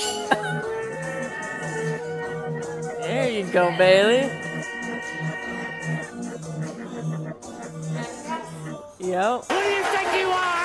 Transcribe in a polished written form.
There you go, Bailey. Yep. Who do you think you are?